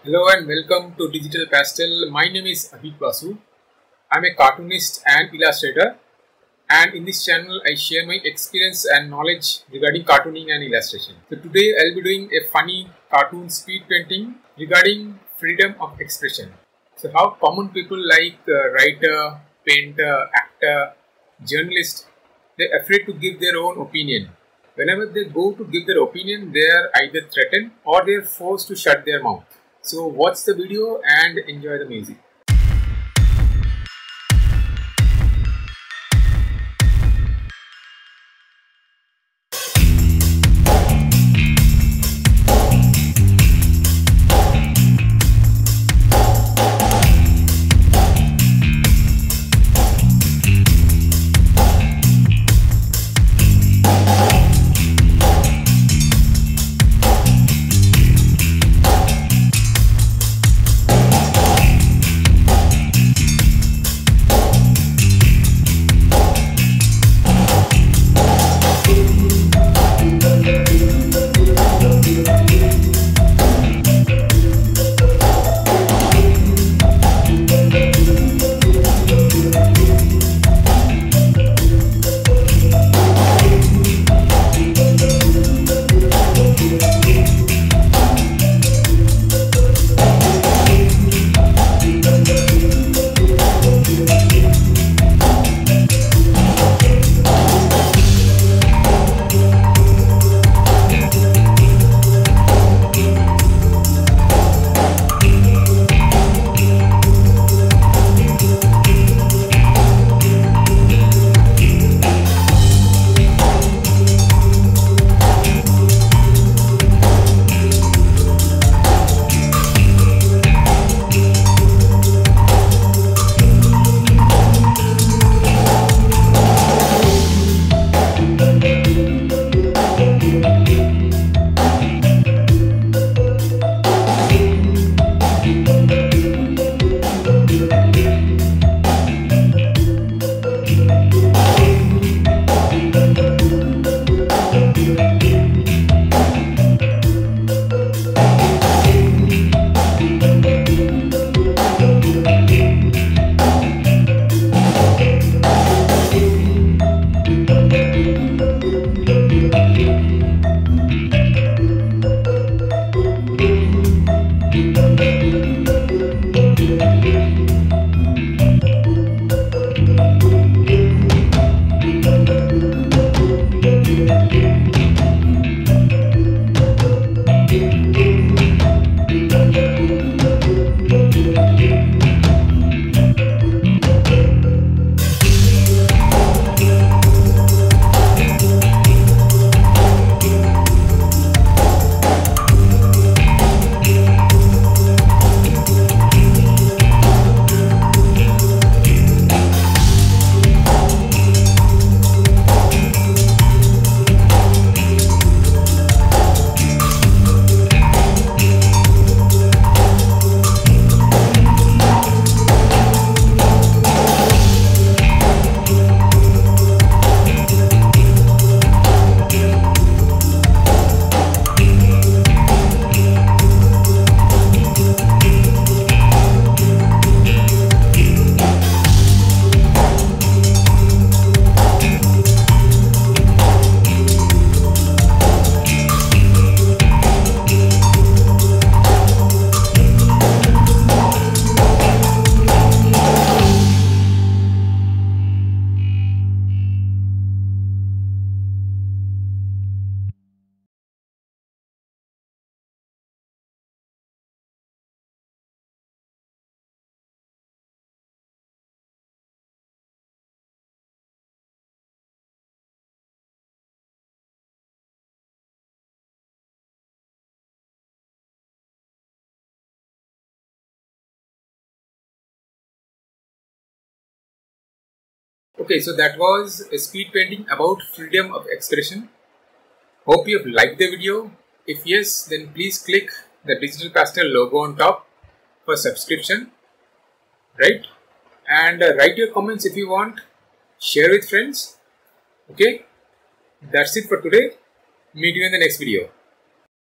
Hello and welcome to Digital Pastel. My name is Abhik Basu. I'm a cartoonist and illustrator, and in this channel I share my experience and knowledge regarding cartooning and illustration. So today I'll be doing a funny cartoon speed painting regarding freedom of expression. So how common people like writer, painter, actor, journalist, they're afraid to give their own opinion. Whenever they go to give their opinion, they are either threatened or they are forced to shut their mouth. So watch the video and enjoy the music. Okay, so that was a speed painting about freedom of expression. Hope you have liked the video. If yes, then please click the Digital Pastel logo on top for subscription, right? And write your comments if you want. Share with friends. Okay, that's it for today. Meet you in the next video.